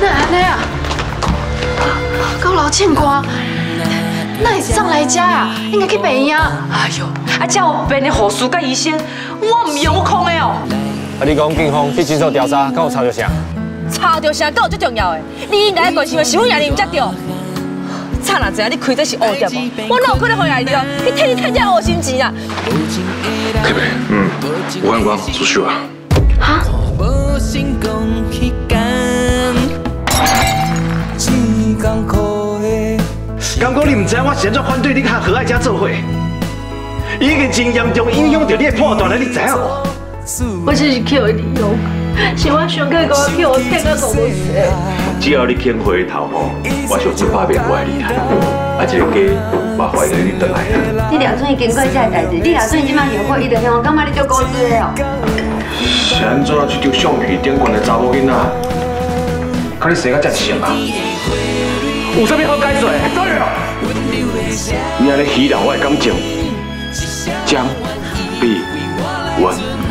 那安尼啊？高老见瓜，那会上来家啊？应该去病院。 哎呦，啊，这有病的护士甲医生，我唔用空的哦。 啊，你讲警方去警署调查，敢有查到啥？ 查到啥，够最重要的。你应该关心的是阮爷你唔才对。惨啊！知影你开这是黑店无？我哪有可能互爷你哦？去替你趁这黑心钱啊！ 可袂？有眼光，出手啊！ 哈？ 刚讲你唔知我现在反对你和何爱家做伙，已经真严重影响到你的判断了，你知影无？ 我只是捡利用，是我想过我捡我骗到公司。 只要你肯回头吼，我相信百变不会离开。啊，这个家麻烦你回来啦。 你廖准经过这个代志，你廖准即摆后悔，伊就向我感觉你做古锥的哦。 是安怎这张相片顶悬的查某囡仔，看你生甲遮像啊？有啥物好解释？对哦。你安尼欺骗我的感情，江碧文。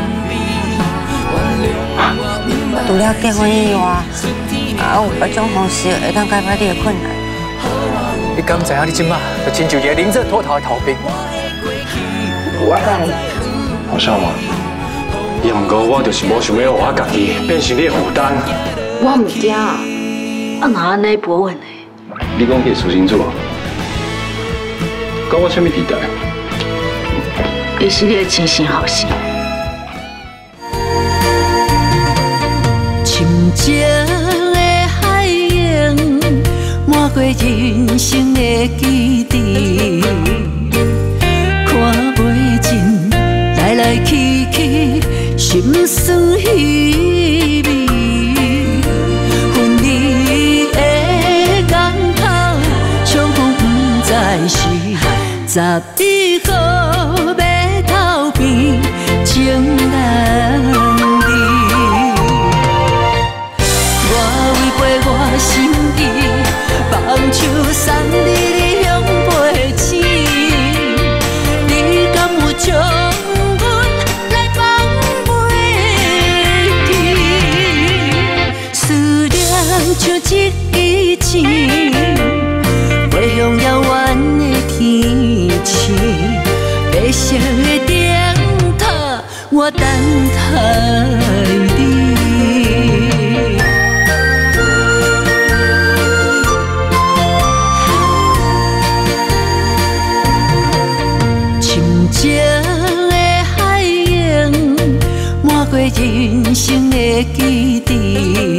除了结婚以外，有别种方式会当解决你的困难。 你敢知影你即马就亲像一个临阵脱逃的逃兵？ 我讲， 好笑吗？伊毋过我就是无想要我家己变成你的负担。 我唔惊啊，哪安尼不稳的？ 你讲可以说清楚啊？跟我什么地带？ 伊是你的亲生后生。 深情的海洋，漫过人生的记忆，看袂尽，来来去去，心酸稀微。分离的港口，相逢不再是十里河码头边情人。我心意，放手送你向背醒，你敢有将阮来放袂记？思念像一支箭，飞向遥远的天际，白色的灯塔，我等待你。情的海洋，漫过人生的记忆，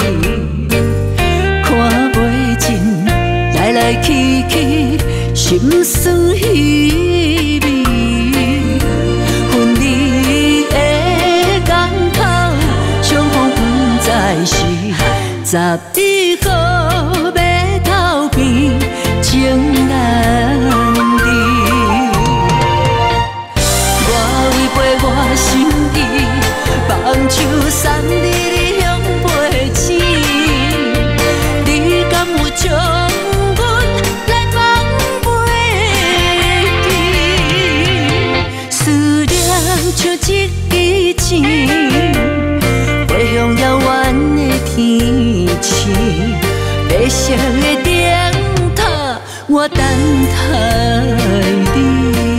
看袂尽，来来去去，心酸稀微。分离的港口，相逢不再是十里河码头边情人。我心意，放手送你向背醒，你敢有将阮来放袂记？思念像一支箭，飞向遥远的天际，白色的灯塔，我等待你。